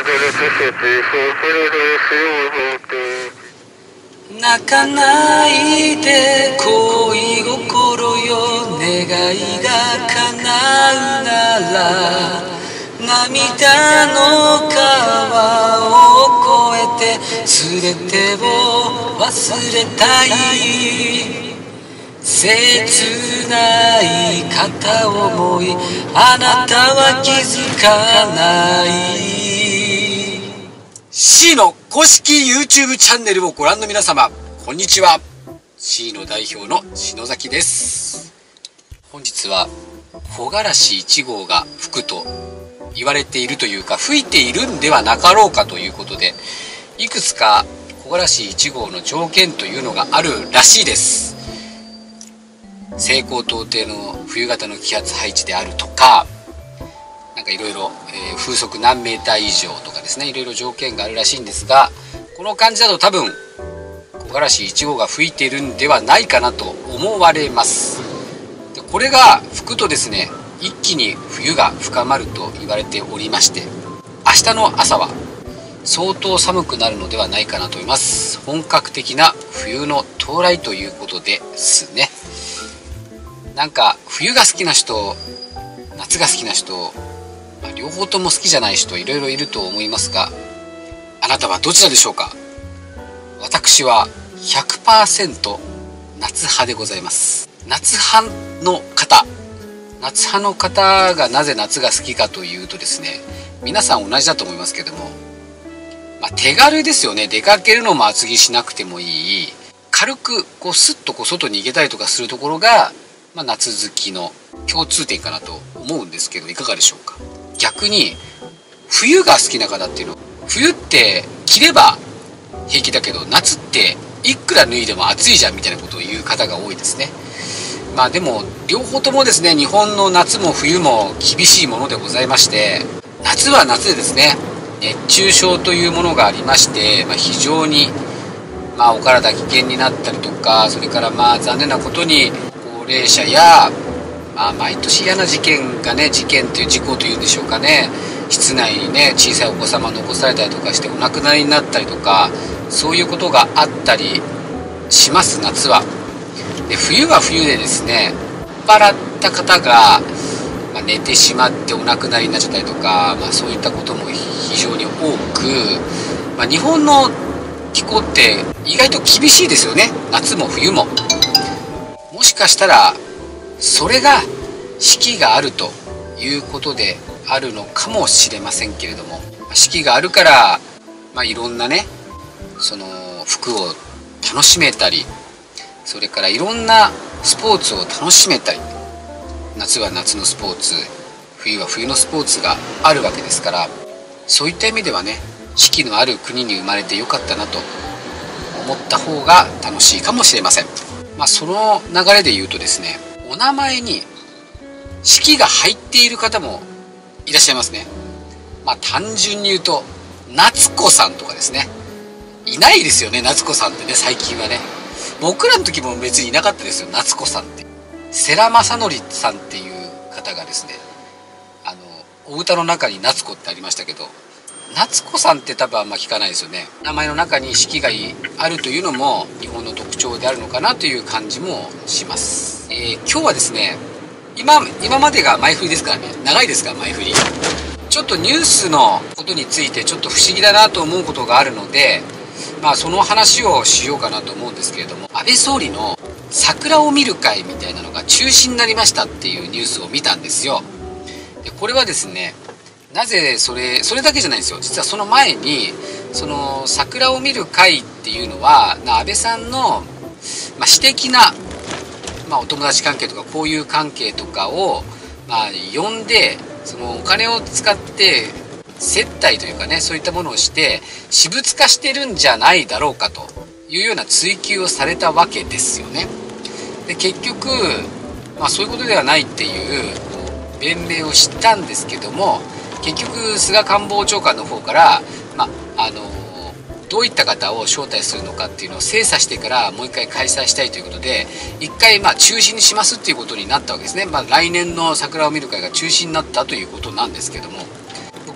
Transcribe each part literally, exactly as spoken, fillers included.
泣かないで恋心よ、願いが叶うなら涙の川を越えて全てを忘れたい。切ない片思い、あなたは気づかない。 C の公式 YouTube チャンネルをご覧の皆様、こんにちは。 C の代表の篠崎です。本日は木枯らしいち号が吹くと言われているというか、吹いているんではなかろうかということで、いくつか木枯らしいち号の条件というのがあるらしいです。西高東低の冬型の気圧配置であるとか、なんかいろいろ風速何メーター以上とかですね、いろいろ条件があるらしいんですが、この感じだと多分木枯らしいち号が吹いているんではないかなと思われます。でこれが吹くとですね、一気に冬が深まると言われておりまして、明日の朝は相当寒くなるのではないかなと思います。本格的な冬の到来ということですね。なんか冬が好きな人、夏が好きな人、まあ、両方とも好きじゃない人いろいろいると思いますが、あなたはどちらでしょうか。私は ひゃくパーセント 夏派でございます。夏派の方夏派の方がなぜ夏が好きかというとですね、皆さん同じだと思いますけども、まあ、手軽ですよね。出かけるのも厚着しなくてもいい、軽くこうスッとこう外に行けたりとかするところが、まあ、夏好きの共通点かなと思うんですけど、いかがでしょうか。逆に冬が好きな方っていうのは、冬って着れば平気だけど夏っていくら脱いでも暑いじゃんみたいなことを言う方が多いですね。まあでも両方ともですね、日本の夏も冬も厳しいものでございまして、夏は夏でですね、熱中症というものがありまして、まあ、非常にまあお体危険になったりとか、それからまあ残念なことに高齢者や、まあ、毎年嫌な事件がね、事件という事故というんでしょうかね、室内にね小さいお子様残されたりとかしてお亡くなりになったりとか、そういうことがあったりします、夏は。で冬は冬でですね、酔っ払った方が、まあ、寝てしまってお亡くなりになっちゃったりとか、まあ、そういったことも非常に多く、まあ、日本の気候って意外と厳しいですよね、夏も冬も。もしかしたらそれが四季があるということであるのかもしれませんけれども、四季があるから、まあ、いろんなねその服を楽しめたり、それからいろんなスポーツを楽しめたり、夏は夏のスポーツ、冬は冬のスポーツがあるわけですから、そういった意味ではね、四季のある国に生まれてよかったなと思った方が楽しいかもしれません。まあ、その流れで言うとですね、お名前に四季が入っている方もいらっしゃいますね。まあ単純に言うと夏子さんとかですね、いないですよね、夏子さんってね、最近はね。僕らの時も別にいなかったですよ、夏子さんって。世良正則さんっていう方がですね、あのお歌の中に夏子ってありましたけど、夏子さんって多分あんま聞かないですよね。名前の中に四季があるというのも日本の特徴であるのかなという感じもします。えー、今日はですね、今今までが前振りですからね、長いですから前振り。ちょっとニュースのことについてちょっと不思議だなと思うことがあるので、まあその話をしようかなと思うんですけれども、安倍総理の桜を見る会みたいなのが中止になりましたっていうニュースを見たんですよ。でこれはですね、なぜそれそれだけじゃないんですよ。実はその前に、その桜を見る会っていうのは安倍さんの、まあ、私的な、まあ、お友達関係とか交友関係とかを、まあ、呼んで、そのお金を使って接待というかね、そういったものをして私物化してるんじゃないだろうかというような追及をされたわけですよね。で結局、まあ、そういうことではないっていう弁明をしたんですけども、結局菅官房長官の方から、まあ、あのどういった方を招待するのかっていうのを精査してからもう一回開催したいということで、一回まあ中止にしますっていうことになったわけですね。まあ、来年の桜を見る会が中止になったということなんですけども、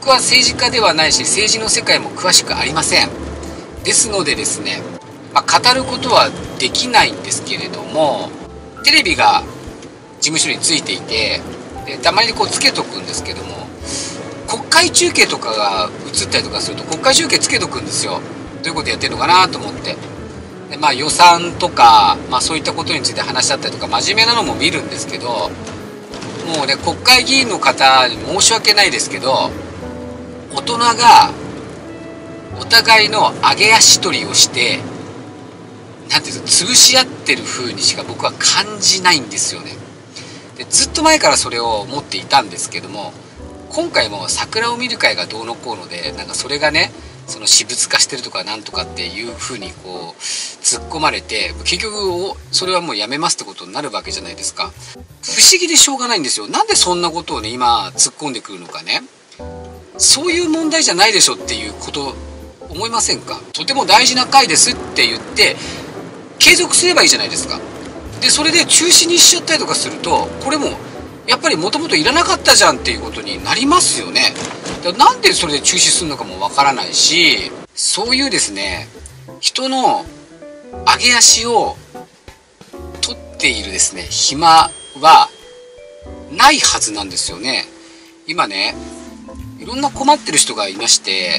僕は政治家ではないし政治の世界も詳しくありません。ですのでですね、まあ、語ることはできないんですけれども、テレビが事務所についていて、でたまにこうつけとくんですけども、国会中継とかが映ったりとかすると国会中継つけとくんですよ。どういうことやってるのかなと思って。でまあ予算とか、まあ、そういったことについて話し合ったりとか真面目なのも見るんですけど、もうね国会議員の方に申し訳ないですけど、大人がお互いの上げ足取りをしてなんていうの潰し合ってる風にしか僕は感じないんですよね。でずっと前からそれを思っていたんですけども、今回も桜を見る会がどうのこうので、なんかそれがねその私物化してるとかなんとかっていう風にこう突っ込まれて、結局それはもうやめますってことになるわけじゃないですか。不思議でしょうがないんですよ。なんでそんなことをね今突っ込んでくるのかね。そういう問題じゃないでしょっていうこと思いませんか。とても大事な会ですって言って継続すればいいじゃないですか。でそれで中止にしちゃったりとかすると、これもやっぱりもともといらなかったじゃんっていうことになりますよね。だからなんでそれで中止するのかもわからないし、そういうですね人の上げ足を取っているですね暇はないはずなんですよね。今ねいろんな困ってる人がいまして、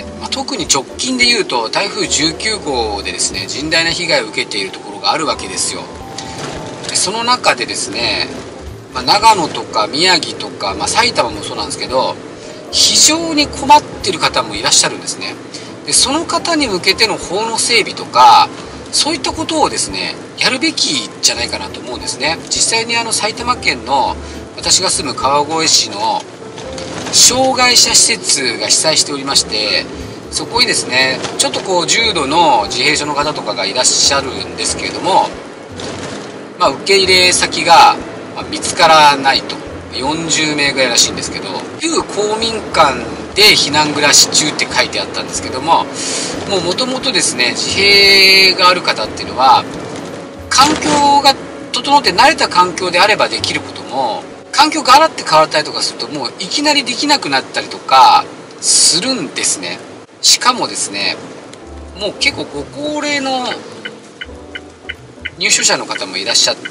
まあ、特に直近で言うと台風じゅうきゅうごうでですね甚大な被害を受けているところがあるわけですよ。でその中でですね、まあ、長野とか宮城とか、まあ、埼玉もそうなんですけど、非常に困ってる方もいらっしゃるんですね。でその方に向けての法の整備とかそういったことをですねやるべきじゃないかなと思うんですね。実際にあの埼玉県の私が住む川越市の障害者施設が被災しておりまして、そこにですねちょっとこう重度の自閉症の方とかがいらっしゃるんですけれども、まあ、受け入れ先が見つからないと、よんじゅうめいぐらいらしいんですけど、旧公民館で避難暮らし中って書いてあったんですけども、もうもともとですね自閉がある方っていうのは環境が整って慣れた環境であればできることも、環境がガラッて変わったりとかするともういきなりできなくなったりとかするんですね。しかもですねもう結構ご高齢の入所者の方もいらっしゃって、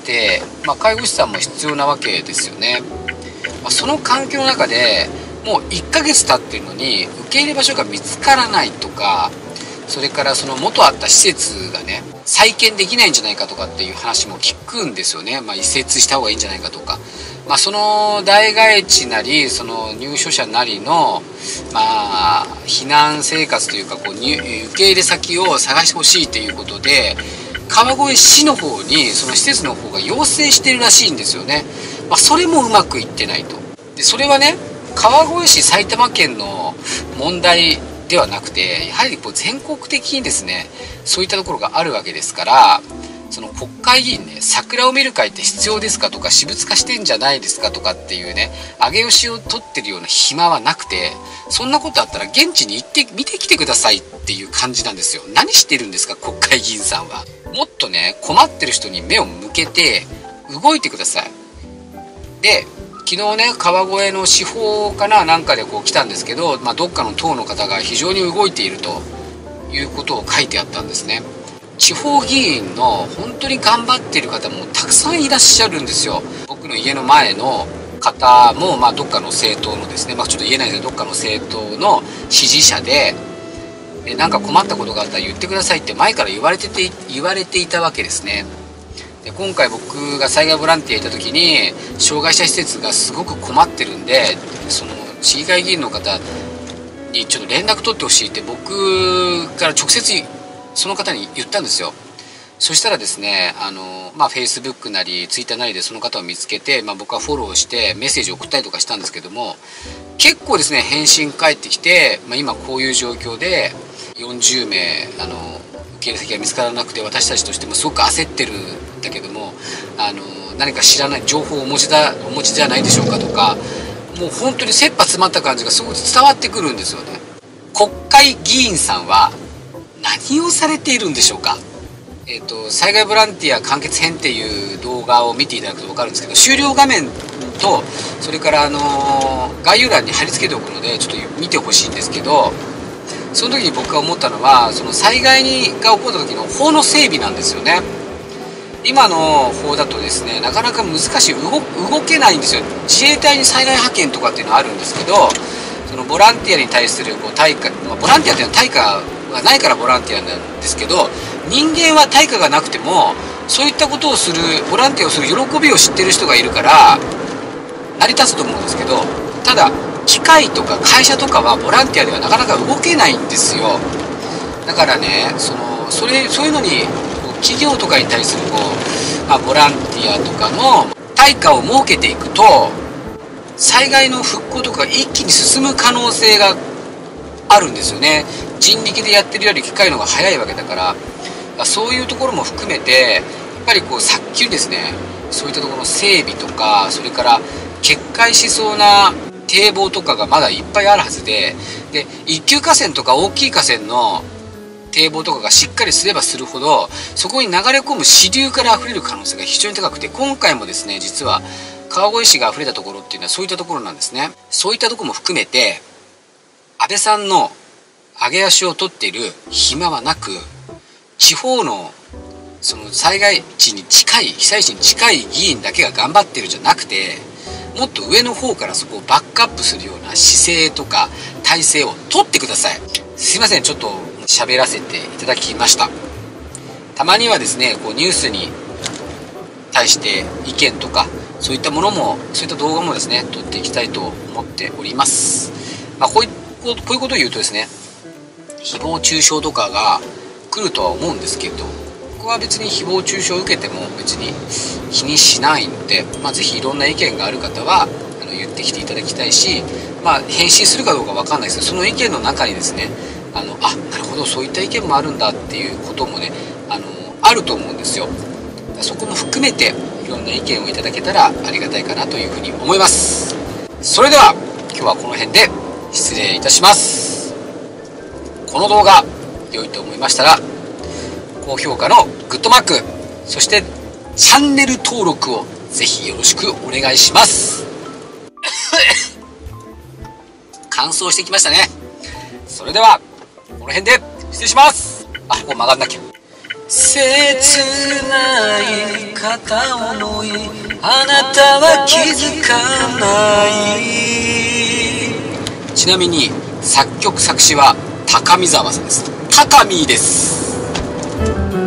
まあ、介護士さんも必要なわけですよね。まあ、その環境の中でもういっかげつ経ってるのに受け入れ場所が見つからないとか、それからその元あった施設がね再建できないんじゃないかとかっていう話も聞くんですよね。まあ、移設した方がいいんじゃないかとか、まあ、その代替地なりその入所者なりの、まあ、避難生活というかこう受け入れ先を探してほしいということで川越市の方にその施設の方が要請してるらしいんですよね。まあ、それもうまくいってないと。でそれはね川越市埼玉県の問題ではなくて、やはりこう全国的にですねそういったところがあるわけですから、その国会議員ね桜を見る会って必要ですかとか私物化してんじゃないですかとかっていうね上げ押しを取ってるような暇はなくて、そんなことあったら現地に行って見てきてくださいっていう感じなんですよ。何してるんですか国会議員さんは。もっとね困ってる人に目を向けて動いてください。で昨日ね川越の司法かななんかでこう来たんですけど、まあ、どっかの党の方が非常に動いているということを書いてあったんですね。地方議員の本当に頑張っている方もたくさんいらっしゃるんですよ。僕の家の前の方も、まあ、どっかの政党のですね、まあ、ちょっと言えないですけどどっかの政党の支持者で、でなんか困ったことがあったら言ってくださいって前から言われてて言われていたわけですね。で今回僕が災害ボランティア行った時に障害者施設がすごく困ってるんで、その市議会議員の方にちょっと連絡取ってほしいって僕から直接その方に言ったんですよ。そしたらですねあのまあ Facebook なり Twitter なりでその方を見つけて、まあ、僕はフォローしてメッセージを送ったりとかしたんですけども、結構ですね返信返ってきて、まあ、今こういう状況でよんじゅうめいあの受け入れ先が見つからなくて私たちとしてもすごく焦ってるんだけども、あの何か知らない情報をお持ちだお持ちじゃないでしょうかとか、もう本当に切羽詰まった感じがすごく伝わってくるんですよね。国会議員さんは何をされているんでしょうか。えーと、災害ボランティア完結編っていう動画を見ていただくと分かるんですけど、終了画面と、それからあの概要欄に貼り付けておくのでちょっと見てほしいんですけど、その時に僕が思ったのは、その災害にが起こった時の法の整備なんですよね。今の法だとですね、なかなか難しい、動動けないんですよ。自衛隊に災害派遣とかっていうのはあるんですけど、そのボランティアに対するこう対価、まあ、ボランティアっていうのは対価がないからボランティアなんですけど、人間は対価がなくてもそういったことをする、ボランティアをする喜びを知ってる人がいるから成り立つと思うんですけど、ただ機械とか会社とかはボランティアではなかなか動けないんですよ。だからね、そのそれそういうのに企業とかに対するこう、まあ、ボランティアとかの対価を設けていくと、災害の復興とか一気に進む可能性があるんですよね。人力でやってるより機械の方が早いわけだから、そういうところも含めてやっぱりこう早急にですね、そういったところの整備とか、それから決壊しそうな堤防とかがまだいっぱいあるはずで、で一級河川とか大きい河川の堤防とかがしっかりすればするほど、そこに流れ込む支流から溢れる可能性が非常に高くて、今回もですね、実は川越市が溢れたところっていうのはそういったところなんですね。そういったところも含めて、安倍さんの上げ足を取っている暇はなく、地方のその災害地に近い、被災地に近い議員だけが頑張ってるんじゃなくて、もっと上の方からそこをバックアップするような姿勢とか体制を取ってください。すいません、ちょっと喋らせていただきました。たまにはですね、こうニュースに対して意見とかそういったものも、そういった動画もですね撮っていきたいと思っております。まあ、こういうこういうことを言うとですね、誹謗中傷とかが来るとは思うんですけれど、僕は別に誹謗中傷を受けても別に気にしないので、まあ、ぜひいろんな意見がある方はあの言ってきていただきたいし、まあ、返信するかどうか分かんないですけど、その意見の中にですね、あのあなるほど、そういった意見もあるんだっていうこともね、あのあると思うんですよ。そこも含めていろんな意見をいただけたらありがたいかなというふうに思います。それでは今日はこの辺で失礼いたします。この動画良いと思いましたら高評価のグッドマーク、そしてチャンネル登録をぜひよろしくお願いします乾燥してきましたね。それではこの辺で失礼します。あ、ここ曲がんなきゃ。切ない片思い、あなたは気づかない。ちなみに作曲作詞は高見沢さんです。高見です。